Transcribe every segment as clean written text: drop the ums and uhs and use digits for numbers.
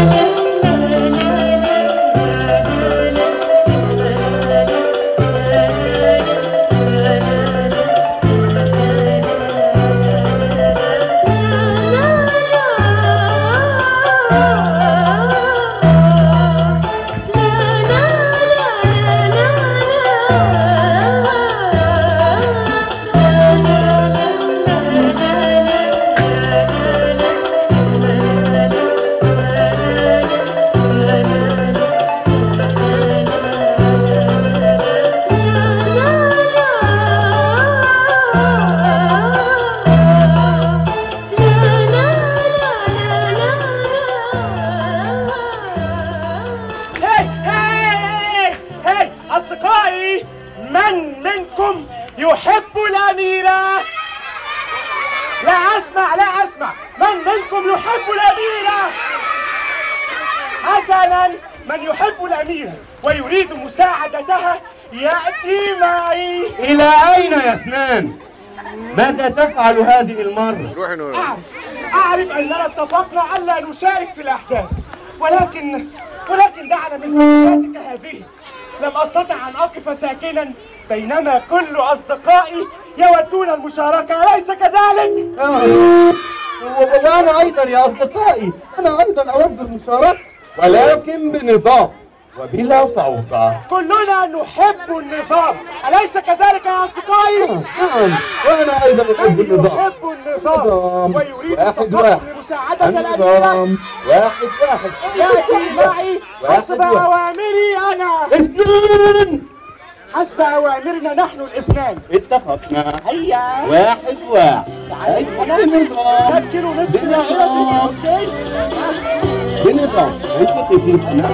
ماذا تفعل هذه المرة؟ أعرف أننا اتفقنا ألا نشارك في الأحداث، ولكن دعنا من فكرتك هذه. لم أستطع أن أقف ساكنا بينما كل أصدقائي يودون المشاركة، أليس كذلك؟ وأنا أيضا يا أصدقائي، أنا أيضا أود المشاركة، ولكن بنظام وبلا فوضى. كلنا نحب النظام، أليس كذلك يا أصدقائي؟ نعم، وأنا أيضا أحب النظام. يحب النظام ويريد واحد لمساعدة الأميرة. واحد يأتي معي حسب أوامري أنا. 2 حسب أوامرنا نحن الاثنان. اتفقنا. هيا. 1 بنظام. شكلوا نصف دائرة. أوكي. بنظام. أنت تفيد.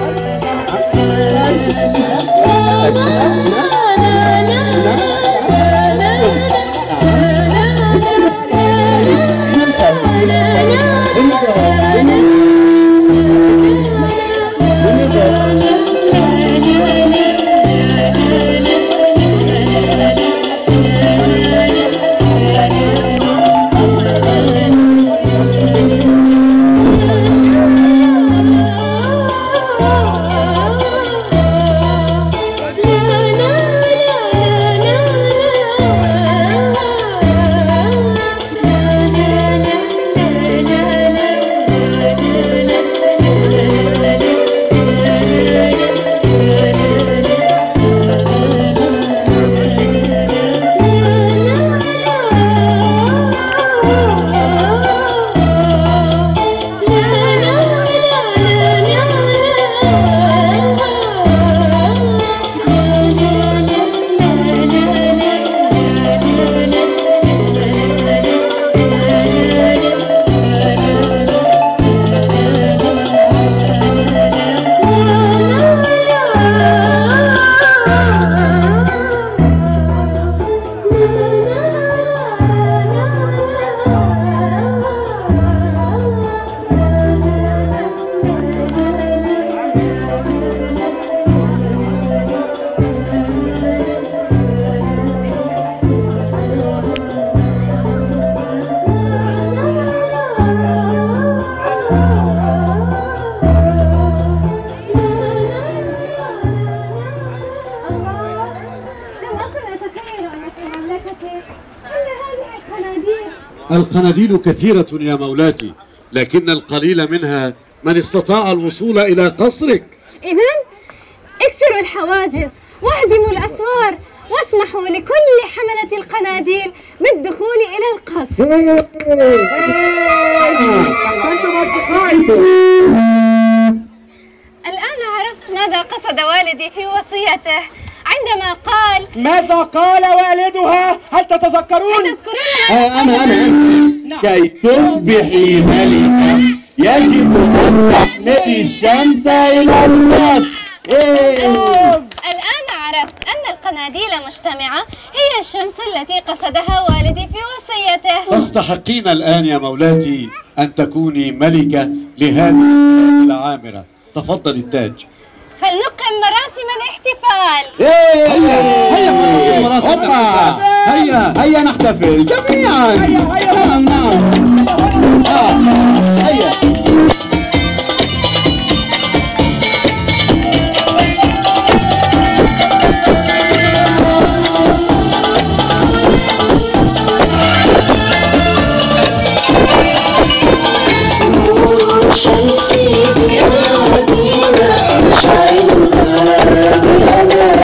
القناديل كثيرة يا مولاتي، لكن القليل منها من استطاع الوصول إلى قصرك. إذن اكسروا الحواجز واهدموا الأسوار واسمحوا لكل حملة القناديل بالدخول إلى القصر. أحسنتم أصدقائي. الآن عرفت ماذا قصد والدي في وصيته عندما قال. ماذا قال والدها؟ هل تتذكرون؟ هل تذكرونها؟ أنا كي تصبحي ملكة يجب أن تحملي الشمس إلى القصر. الآن عرفت أن القناديل مجتمعة هي الشمس التي قصدها والدي في وصيته. تستحقين الآن يا مولاتي أن تكوني ملكة لهذه العامرة. تفضل التاج. فلنقم مراسم الاحتفال. هيا هيا نحتفل جميعا. نعم هيا. نسيب أراضينا مشاعرنا